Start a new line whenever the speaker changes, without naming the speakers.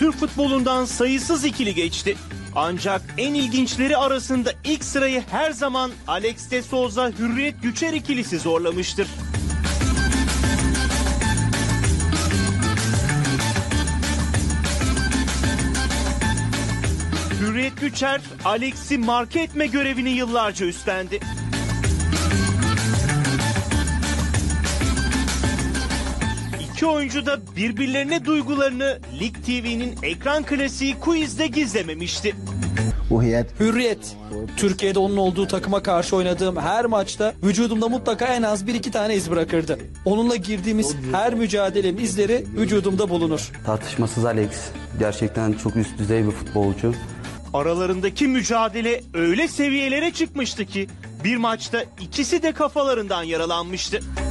Türk futbolundan sayısız ikili geçti. Ancak en ilginçleri arasında ilk sırayı her zaman Alex de Souza Hürriyet Güçer ikilisi zorlamıştır. Hürriyet Güçer, Alex'i marke etme görevini yıllarca üstlendi. İki oyuncu da birbirlerine duygularını Lig TV'nin ekran klasiği Quiz'de gizlememişti.
Hürriyet. Türkiye'de onun olduğu takıma karşı oynadığım her maçta vücudumda mutlaka en az 1-2 tane iz bırakırdı. Onunla girdiğimiz her mücadelenin izleri vücudumda bulunur.
Tartışmasız Alex. Gerçekten çok üst düzey bir futbolcu.
Aralarındaki mücadele öyle seviyelere çıkmıştı ki bir maçta ikisi de kafalarından yaralanmıştı.